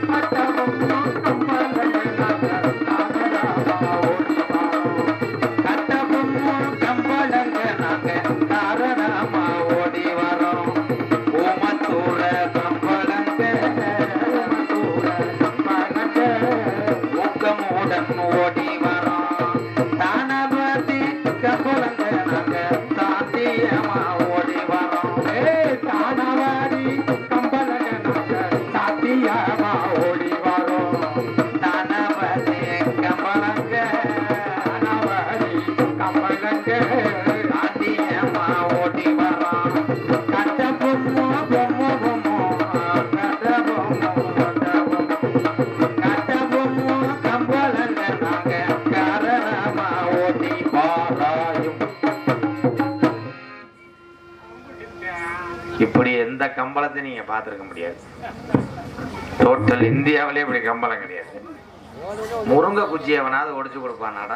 இப்படி எந்த கம்பளத்தை நீங்க பாத்துருக்க முடியாது. டோட்டல் இந்தியாவிலே இப்படி கம்பளம் கிடையாது. முருங்கை குச்சி எவனாவது ஒடிச்சு கொடுப்பானாடா.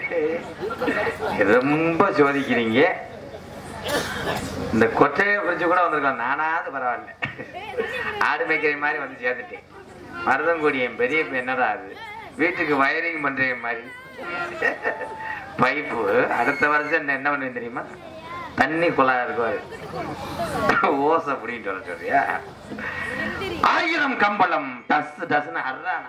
ரொம்ப சோதிக்கிறீங்க. இந்த கொட்டையை பிரிச்சு கூட வந்திருக்கோம். நானாவது பரவாயில்ல, ஆடு மேய்க்கிற மாதிரி வந்து சேர்ந்துட்டேன். மருதங்குடி என் பெரிய என்னடா அது, வீட்டுக்கு வயரிங் பண்ற மாதிரி பைப்பு. அடுத்த வருஷம் என்ன பண்ணுவேன் தெரியுமா? தண்ணி குழாய் இருக்குவாரு, ஓசை அப்படின்ட்டு வர சொல்றியா? 1000 கம்பளம் டஸ் டஸ்னு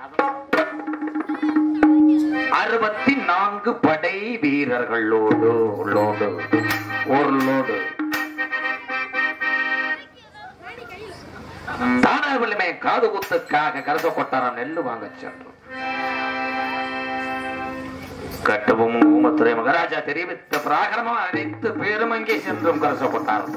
64 படை வீரர்களோடு ஒரு லோடு தானாவிலுமே காது குத்துக்காக கரச கொட்டாரம் நெல்லு வாங்க சென்றோம். கட்டவும் ஊமத்துறை மகாராஜா தெரிவித்த பிராகரமாக அனைத்து பேரும் அங்கே சென்றும் கரச கொட்டாரம்.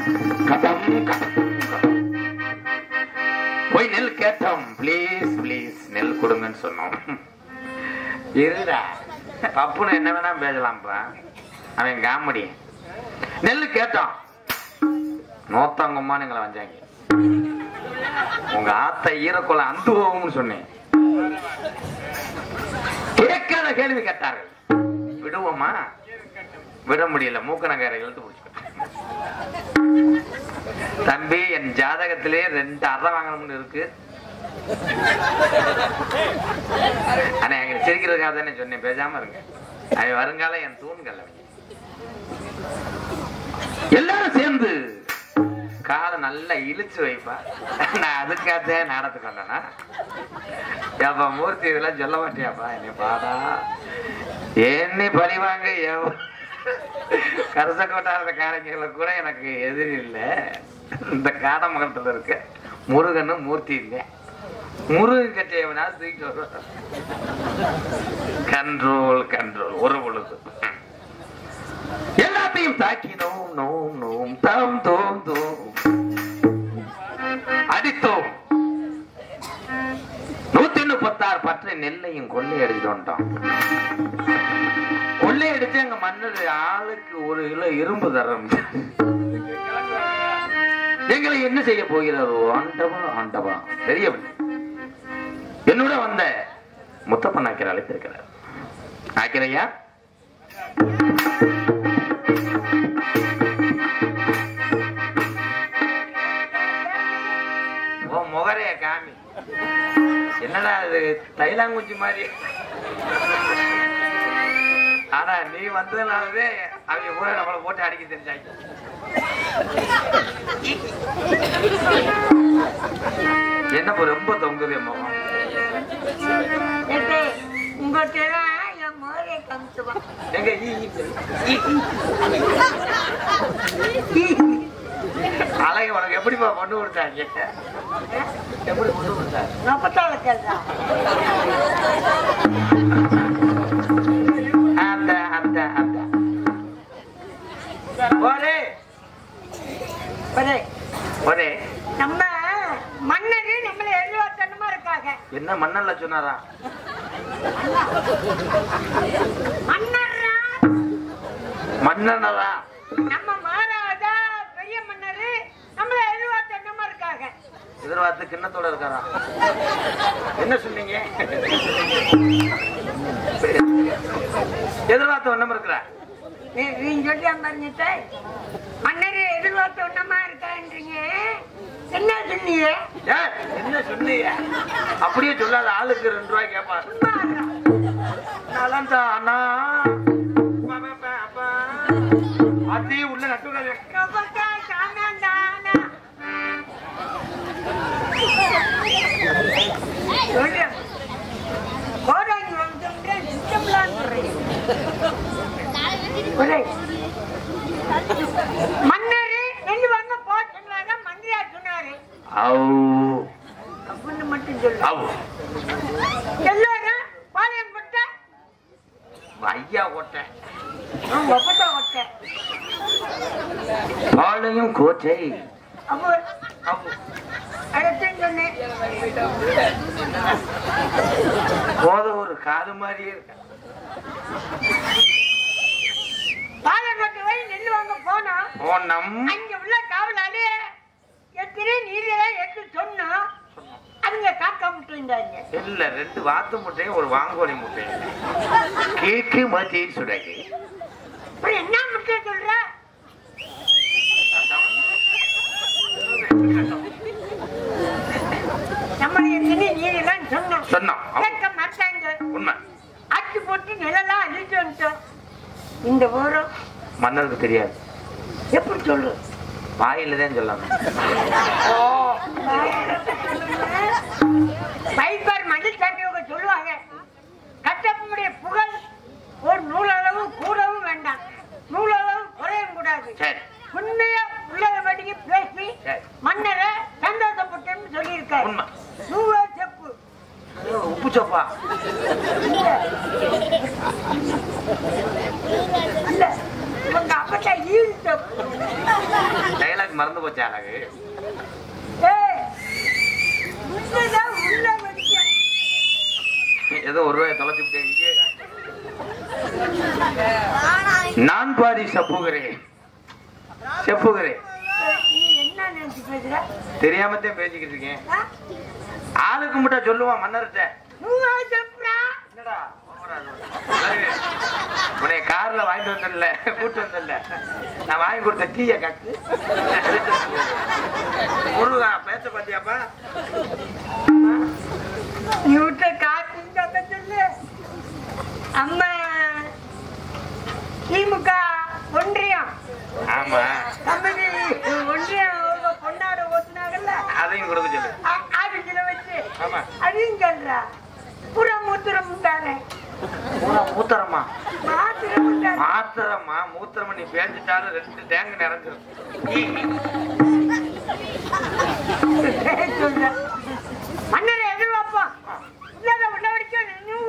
போய் நெல் கேட்டோம். பிளீஸ் பிளீஸ் நெல் கொடுங்கன்னு சொன்னோம். இருடா பப்புன்னு என்ன வேணா பேசலாம்ப்பா, அவன் காமெடி. நெல்லு கேட்டோம். நோத்தாங்கம்மா எங்களை வந்தாங்க. உங்க ஆத்த ஈரக்கொலை அந்து போகும்னு சொன்னேன். கேட்காத கேள்வி கேட்டார்கள். விடுவோமா? விட முடியல. மூக்கணக்கார இழுத்து பிடிச்சு. தம்பி, என் ஜாதகத்திலே 2 அறை வாங்கணும்னு இருக்கு. ஆனா எங்க சிரிக்கிறதுக்காக தானே சொன்னேன், பேசாம இருங்க. அவன் வருங்காலம் என் தூண்கள். எல்லாரும் சேர்ந்து காலை நல்லா இழுச்சு வைப்பா. நான் அதுக்காக நாடத்துக்கு வந்தேன்னா, ஏப்பா மூர்த்தி இதெல்லாம் சொல்ல மாட்டியாப்பா? என்னை பாடா என்னை பழிவாங்க. கரச கொட்டாரத காரங்களை கூட எனக்கு எதிரி இல்லை. இந்த காடமங்கலத்துல இருக்க முருகனும் மூர்த்தி இல்லை. முருகன் கட்டையவனா தூக்கி கண்ட்ரோல் கண்ட்ரோல். ஒரு பொழுது எல்லாத்தையும் தாக்கி நோம் நோம் நோம் தம் தோம் தோம் அடித்தோம். 136 பற்றை நெல்லையும் கொள்ளையடிச்சுட்டு வந்துட்டோம். கொள்ளையடிச்சு எங்க மன்னர் ஆளுக்கு 1 கிலோ இரும்பு தரம். எங்களை என்ன செய்ய போகிறாரோ ஆண்டவா ஆண்டவா தெரியவில்லை. என்னோட வந்த முத்தப்பன் ஆக்கிற அழைத்திருக்கிறார். ஆக்கிரையா, முகரைய காமி. என்னடா அது தைலாங்குச்சி மாதிரி. ஆனா நீ வந்ததுனாலவே அவங்க கூட நம்மளை போட்டு அடிக்க தெரிஞ்சாங்க. என்ன ரொம்ப தொங்குது முகம். அழகு உனக்கு எப்படிப்பா பொண்ணு கொடுத்தாங்க? எப்படி பொண்ணு கொடுத்தாங்க? நம்ம மன்னரு நம்மள எழுவாத்தனமா இருக்காங்க. என்ன மன்னர்ல சொன்னாரா? மன்னரா? நம்ம மகாராஜா பெரிய மன்னரு நம்மள எழுவாத்தனமா இருக்காங்க. எதிர்பார்த்து கிண்ணத்தோட இருக்காரா? என்ன சொன்னீங்க? எதிர்பார்த்து ஒண்ணம் இருக்கிற நீ சொல்லியா மன்னிட்ட? மன்னரு எதிர்பார்த்து ஒண்ணமா இருக்கான்றீங்க. என்ன சொன்னீங்க? என்ன சொன்னீங்க? அப்படியே சொல்லாத, ஆளுக்கு 2 ரூபாய் கேட்பாரு. நலந்தானா அதையும் உள்ள நட்டு மன்னரு நெல்லு வாங்க போச்சுனாங்க, மந்திரியா சொன்னாரு. அப்படின்னு மட்டும் சொல்லு. எல்லாரும் பாளையம் கொட்ட ஐயா கொட்டை கொட்ட பாளையம் கோட்டை சொன்னேன். போத ஒரு காது மாதிரியே இருக்க. பாளையம் கொட்ட போய் நெல்லு வாங்க போனோம். அங்க உள்ள காவலாளி எத்தனை நீரெல்லாம் எடுத்து சொன்னோம். அவங்க காக்கா முட்டை இருந்தாங்க. இல்ல 2 வாத்து முட்டையும் ஒரு வாங்கோலி முட்டையும் கேக்கு மாத்தின்னு சொல்றாங்க. என்ன முட்டை சொல்ற? நம்ம எத்தனை நீரெல்லாம் சொன்னோம். கேட்க மாட்டாங்க. உண்மை. அச்சு போட்டு நிலெல்லாம் அழிச்சு வந்துட்டோம். இந்த ஊரும் மன்னருக்கு தெரியாது. எப்படி சொல்லு? வாயில தான் சொல்லாம. பைப்பார் மஞ்சள் சாமியோக சொல்லுவாங்க, கட்டப்பனுடைய புகழ் ஒரு நூலளவு கூடவும் வேண்டாம், நூலளவு குறையும் கூடாது. உண்மையா உள்ளபடிக்கு பேசி மன்னரை சந்தோஷப்பட்டேன்னு சொல்லியிருக்காரு. நூவா செப்பு உப்பு சப்பா இல்ல, உங்க அப்பட்டா ஈடு செப்பு. டைலாக் மறந்து போச்சு அழகு. ஏதோ 1 ரூபாய் தொலைச்சு நான் பாதி செப்புகிறேன். தெரியாமத்தான் பேசிக்கிட்டு இருக்கேன். ஆளுக்கு முட்டா சொல்லுவான் மன்னர்கிட்ட. உடைய கார்ல வாங்கிட்டு வந்தல, கூட்டு வந்தல, நான் வாங்கி கொடுத்த டீய காக்கு முருகா பேச பாத்தியாப்பா? நீ விட்ட காத்து சொல்லு. அம்மா திமுக ஒன்றியம், ஆமா கம்பெனி ஒன்றியம் பொன்னாட ஓட்டுனாங்கல்ல, அதையும் கொடுக்க சொல்லு. ஆபீஸ்ல வச்சு அதையும் சொல்றா. மூத்திரம் தானே. மூத்திரமா? மாத்திரமா மூத்திரமா நீ பேசிட்டாலும் 2 டேங்க் நிறைஞ்சிரும். மன்னரை எதிர்பார்ப்போம். உள்ள வரைக்கும்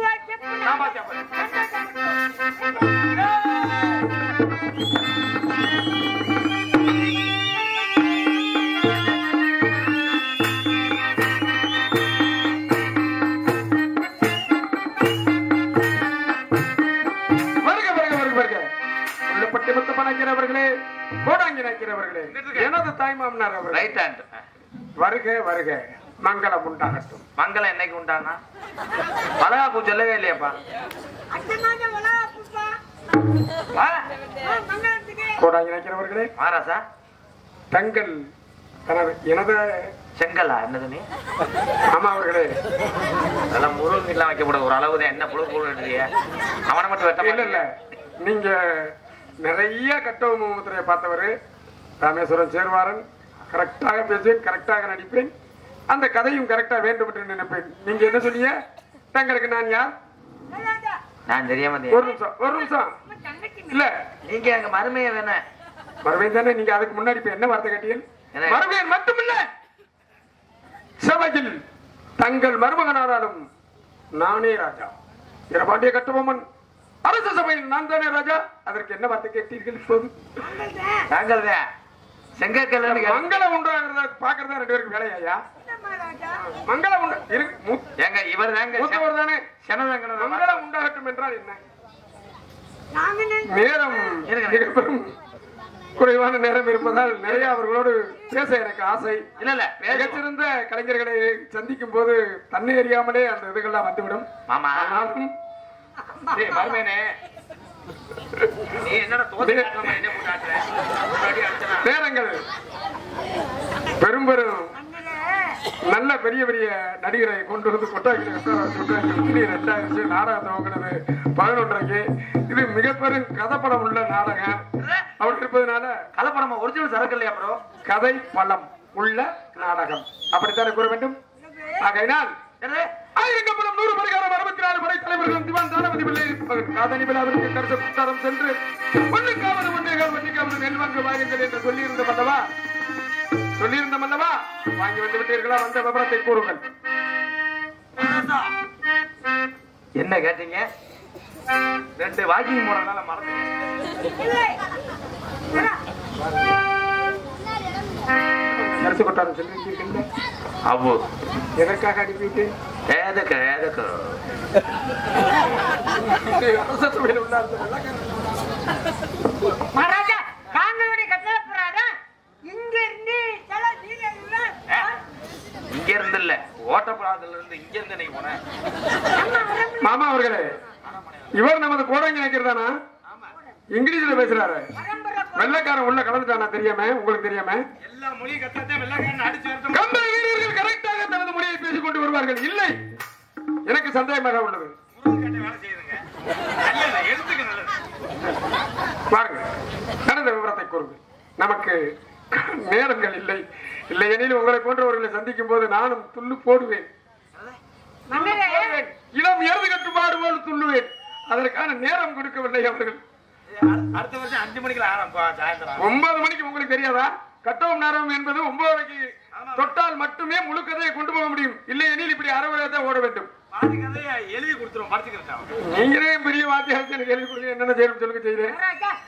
அவர்களே, கோடாங்கி நாய்க்கிறவர்களே, எனது தாய்மாமனார் அவர்களே, ரைட் ஹேண்ட் வருக வருக, மங்களம் உண்டாகட்டும். மங்களம் என்னைக்கு உண்டானா? வளகாப்பு சொல்லவே இல்லையாப்பா? கோடாங்கி நாய்க்கிறவர்களே, மாராசா தங்கள் எனது செங்கலா என்னது நீ? ஆமா அவர்களே, அதெல்லாம் முருகன் எல்லாம் வைக்கப்பட ஒரு அளவுதான். என்ன புழு புழு இல்லையா? அவனை மட்டும் வெட்ட இல்ல இல்ல, நீங்க நிறைய கட்டவு முத்திரையை பார்த்தவரு. ராமேஸ்வரம் சேர்வாரன். கரெக்டாக பேசுவேன், கரெக்டாக நடிப்பேன், அந்த கதையும் கரெக்டா வேண்டும் என்று நினைப்பேன். நீங்க என்ன சொன்னீங்க? தங்களுக்கு நான் யார்? நான் தெரியாம. ஒரு நிமிஷம் இல்ல, நீங்க அங்க மருமைய வேணா மறுபடியும் தானே. நீங்க அதுக்கு முன்னாடி இப்ப என்ன வார்த்தை கேட்டீங்க? மறுபடியும் மட்டுமில்ல, சபையில் தங்கள் மருமகனாராலும் நானே ராஜா. இரபாண்டிய கட்டபொம்மன் அரச சபையில் நான் தானே ராஜா. அதற்கு என்ன வார்த்தை கேட்டீர்கள்? இப்போது தாங்கள் செங்கற்கல் மங்களம் உண்டாகிறத பாக்குறதா 2 பேருக்கு வேலையா? மங்களம் உண்டா எங்க இவர் தாங்க மூத்தவர் தானே. மங்களம் உண்டாகட்டும் என்றால் என்ன? நேரம் குறைவான நேரம் இருப்பதால் நிறைய அவர்களோடு பேச எனக்கு ஆசை. இல்ல இல்ல, மிகச்சிறந்த கலைஞர்களை சந்திக்கும் போது தன்னை அறியாமலே அந்த இதுகள்லாம் வந்துவிடும். மாமா மருமேனே, நீ என்னடா நேரங்கள் பெரும் பெரும் நல்ல பெரிய பெரிய நடிகரை கொண்டு வந்து கொட்டாக்கி 2000 நாடகம் துவங்கினது 11:30. இது மிக பெரும் கதைப்படம் உள்ள நாடகம். அப்படி இருப்பதனால கதைப்படம் ஒரிஜினல் சரக்கு இல்லையா ப்ரோ? கதை பலம் உள்ள நாடகம் அப்படித்தானே கூற வேண்டும். ஆகையினால் 1000 100 பரிகாரம் 64 படை தலைவர்கள் திவான் தானபதி பிள்ளை காதலி விழாவிற்கு கருத்து புத்தாரம் சென்று ஒன்றுக்காவது ஒன்றைக்காவது நெல் வாங்க வாருங்கள் என்று சொல்லியிருந்தோம் அல்லவா? வாங்கி வந்து விட்டீர்களா? வந்த விவரத்தை கூறுங்கள். என்ன கேட்டீங்க? 2 வாக்கிங் போறதுனால மறந்துட்டேன். கருத்து கொட்டாரம் சொல்லியிருக்கீங்க. அவ்வோ எதற்காக அனுப்பிவிட்டேன்? மகாராஜா காந்தனுடைய கட்டளை போறாரா? இங்க இருந்து இல்ல ஓட்டப்படாதல இருந்து இங்க இருந்து நீ போன. மாமா அவர்களே, இவர் நமது கோடங்கி நினைக்கிறதானா? இங்கிலீஷ்ல பேசுறாரு. வெள்ளக்காரன் உள்ள கலந்துட்டானா தெரியாம? உங்களுக்கு தெரியாம? எல்லா மொழியும் கத்தாதே வெள்ளக்காரன் அடிச்சு வரட்டும். கம்பள வீரர்கள் கரெக்டாக தனது மொழியை பேசிக் கொண்டு வருவார்கள். இல்லை, எனக்கு சந்தேகமாக உள்ளது. வேலை செய்யுதுங்க. நல்லது, எடுத்துக்க நல்லது. பாருங்க, நடந்த விவரத்தை கூறுங்க. நமக்கு நேரங்கள் இல்லை. இல்லையெனில் உங்களை போன்றவர்களை சந்திக்கும் போது நானும் துள்ளு போடுவேன். இளம் எருது கட்டுப்பாடு போல் துள்ளுவேன். அதற்கான நேரம் கொடுக்கவில்லை அவர்கள். அடுத்த வருஷம் 5 மணிக்கு ஆரம்பம், சாயந்தரம் 9 மணிக்கு. உங்களுக்கு தெரியாதா? கட்டவும் நேரம் என்பது 9:30க்கு தொட்டால் மட்டுமே முழு கதையை கொண்டு போக முடியும். இல்லையெனில் இப்படி அரைவரையத்தான் ஓட வேண்டும். பாதி கதையை எழுதி கொடுத்துருவோம், படிச்சுக்கிறேன். நீங்களே பெரிய வாத்தியாரத்தை எனக்கு எழுதி கொடுங்க. என்னென்ன செய்யணும் சொல்லுங்க, செய்கிறேன்.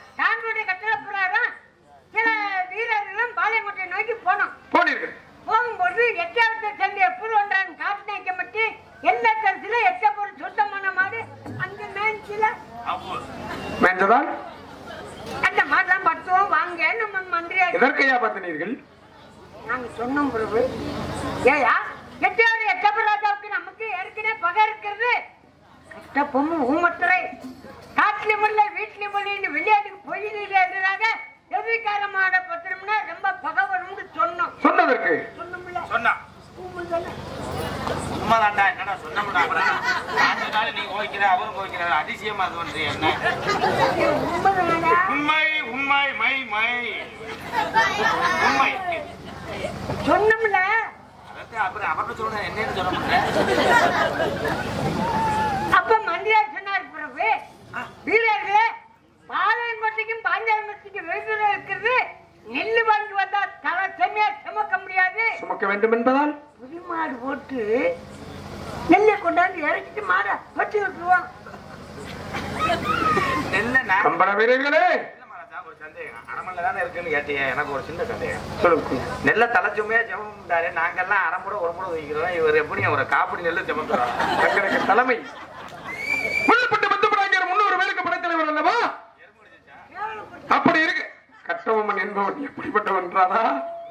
சில வீரர்களும் பாளையங்கோட்டை நோக்கி போனோம். போனீர்கள். போகும்போது எட்டாவது சந்தை எப்போது ஒன்றான் காட்டு நாய்க்கப்பட்டு எல்லா தரத்துல எட்ட பொருள் சுத்தமான மாடு அந்த மேய்ச்சில மேய்ந்ததால் அந்த மாடெல்லாம் பத்துவோம் வாங்க நம்ம மந்திரியா. எதற்கையா பார்த்தனீர்கள்? நாங்க சொன்னோம் பிரபு. ஏயா எட்டாவது எட்டப்பராஜாவுக்கு நமக்கு ஏற்கனவே பகை இருக்கிறது. கட்ட பொம்மு ஊமத்துறை காட்டுலயும் இல்லை வீட்லயும் இல்லை விளையாட்டுக்கு பொய்யில எதிராக எதிர்காலமான பத்திரம்னா ரொம்ப பகவனும்னு சொன்னோம். சொன்னதற்கு சொன்னா உண்மைதான்டா. என்னடா சொன்ன முடியாது. நீ ஓய்க்கிற அவரும் ஓய்க்கிறாரு. அதிசயமா அது வந்து என்ன உண்மை உண்மை மை மை உண்மை சொன்னோம்ல. அப்புறம் அவர்கிட்ட சொல்ற என்னன்னு சொல்ல முடியல. அப்ப மந்திரியார் சொன்னார் பிரபு, வீரர்களே பாளையங்கோட்டைக்கும் பாஞ்சாலமூர்த்திக்கும் வேண்டுதல் இருக்கிறது. நெல்லு வாங்கி வந்தா தலை செம்மையா சுமக்க முடியாது. சுமக்க வேண்டும் என்பதால் புது மாடு போட்டு நெல்லை கொண்டாந்து இறக்கிட்டு மாட பட்டி விட்டுருவான். கம்பள வீரர்களே, ஒரு சந்தேகம். அரமல்ல தானே இருக்குன்னு கேட்டீங்க. எனக்கு ஒரு சின்ன சந்தேகம். சொல்லுங்க. நெல்லை தலைச்சுமையா ஜெபம்டாரு. நாங்கெல்லாம் அரைமுறை ஒரு முறை வைக்கிறோம். இவர் எப்படி ஒரு காப்படி நெல்லு ஜெபம்றாரு? தங்களுக்கு தலைமை முள்ளப்பட்டு பத்துப்படாங்கிற 300 பேருக்கு படைத்தலைவர் அல்லவா? அப்படி இருக்கு. கட்டபொம்மன் என்பவன் எப்படிப்பட்டவன் என்றாரா?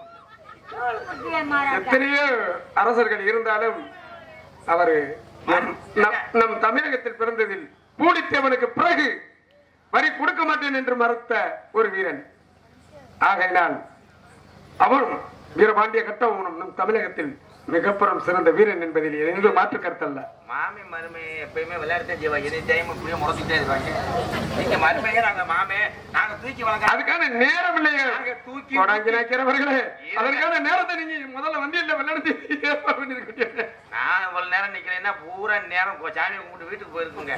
எத்தனையோ அரசர்கள் இருந்தாலும் அவர் நம் தமிழகத்தில் பிறந்ததில் பூலித்தேவனுக்கு பிறகு வரி கொடுக்க மாட்டேன் என்று மறுத்த ஒரு வீரன். ஆகையினால் அவரும் வீரபாண்டிய கட்டபொம்மனும் நம் தமிழகத்தில் மிகப்பெரும் சிறந்த வீரன் என்பதில் எந்த மாற்று கருத்தல்ல. மாமே மருமை எப்பயுமே விளையாடுதே செய்வாங்க. எனி டைம் இப்படியே முறைச்சிட்டே இருப்பாங்க. நீங்க மருமையே நாங்க மாமே நாங்க தூக்கி வளர்க்க அதுக்கான நேரம் இல்லையே. தூக்கி கொடாங்கி நாக்கிறவர்களே, அதற்கான நேரத்தை நீங்க முதல்ல வந்து இல்ல விளையாடுறது ஏற்பாடு பண்ணிருக்கீங்க. நான் இவ்வளவு நேரம் நிக்கிறேன்னா பூரா நேரம் சாமி கும்பிட்டு வீட்டுக்கு போயிருக்குங்க.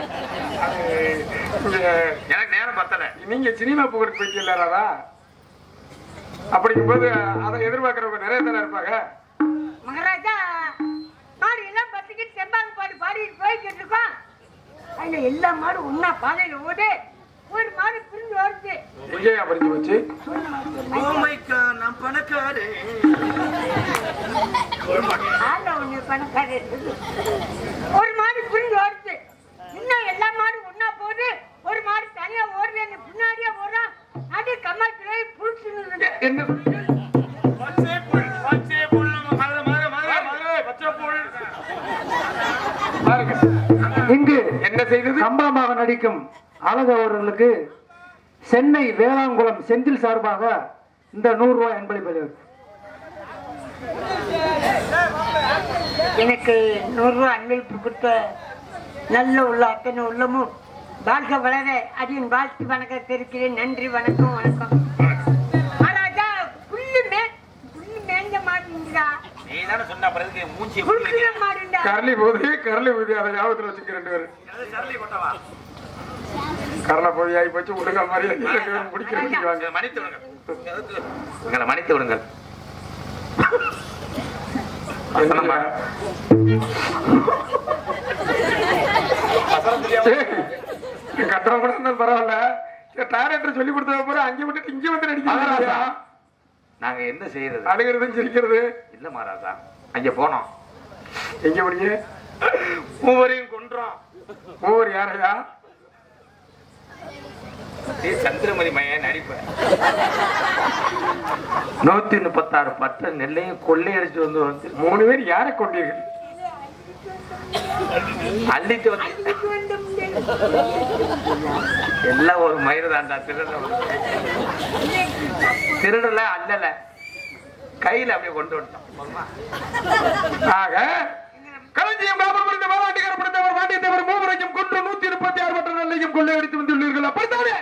எனக்கு நேரம் பத்தல. நீங்க சினிமா புகழுக்கு போயிட்டீங்களா? அப்படிங்கும்போது அதை எதிர்பார்க்கிறவங்க நிறைய தானே இருப்பாங்க. மகாராஜா மாடு எல்லாம் பத்துக்கிட்டு செம்பாங்க பாடி பாடிட்டு போய்கிட்டு இருக்கோம். அதுல எல்லா மாடும் ஒன்னா பாதையில ஓடு. ஒரு மாடு பிரிஞ்சு வருது. எங்கேயா பிரிஞ்சு போச்சு? நான் பணக்காரு ஒண்ணு பணக்காரு. ஒரு மாடு பிரிஞ்சு வருது. இன்னும் எல்லா மாடும் ஒன்னா போகுது. ஒரு மாடு தனியா ஓடுது. பின்னாடியே ஓடுறான். அது கம்மாத்திலே புடிச்சு என்ன இங்கு என்ன செய்தது? கம்பளமாக நடிக்கும் அழகு அவர்களுக்கு சென்னை வேளாங்குளம் செந்தில் சார்பாக இந்த 100 ரூபாய் அன்பளிப்பது. எனக்கு 100 ரூபாய் அன்பளிப்பு கொடுத்த நல்ல உள்ள அத்தனை உள்ளமும் வாழ்க வளர அடியின் வாழ்த்து வணக்கம் தெரிவிக்கிறேன். நன்றி, வணக்கம். வணக்கம். ஆனாக்கா புல்லு மேஞ்ச மாட்டீங்களா? கரளி போகுது அதை ஞாபகத்தில் வச்சுக்க 2 பேரும். கரளை போய் ஆகி போச்சு விடுங்க மாதிரி 2 பேரும் முடிக்கிறாங்க. மன்னித்து விடுங்கள். கட்டணம் கூட இருந்தாலும் பரவாயில்ல. டைரக்டர் சொல்லி கொடுத்த போற அங்கே விட்டுட்டு இங்க வந்து நடிக்கிறா. நாங்க என்ன செய்யறது? அழுகிறது சிரிக்கிறது இல்ல மகாராஜா. அங்க போனோம். எங்க முடிய மூவரையும் கொன்றோம். மூவர் யாரையா? சந்திரமதி மையன் நடிப்ப 136 பட்ட நெல்லையும் கொள்ளையடிச்சு வந்து 3 பேர் யாரை கொண்டீர்கள்? அள்ளிட்டு வந்து எல்லாம் ஒரு மயிறு தாண்டா. திருடல அல்லல கையில அப்படியே கொண்டு வந்துட்டோம். ஆக களஞ்சியம் காவல்புரிந்த மாநாட்டிகர பிடித்தவர் பாண்டியத்தவர் மூவரையும் கொன்று 136 பட்ட நெல்லையும் கொள்ளையடித்து வந்துள்ளீர்கள். அப்படித்தானே?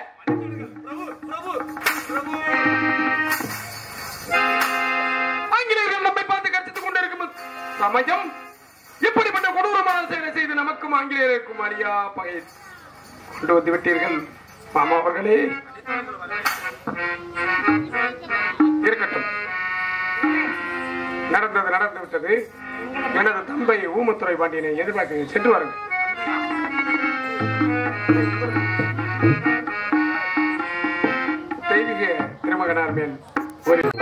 ஆங்கிலேயர்கள் நம்மை பார்த்து கற்பித்துக் கொண்டிருக்கும் சமயம் இப்படிப்பட்ட கொடூரமான செயலை செய்து நமக்கும் ஆங்கிலேயருக்கும் அழியா பகை கொண்டு வந்து விட்டீர்கள். மாமா அவர்களே இருக்கட்டும், நடந்தது நடந்து விட்டது. எனது தம்பை ஊமத்துறை பாண்டியனை எதிர்பார்க்க சென்று வாருங்கள். தெய்வீக திருமகனார் மேல் ஒரு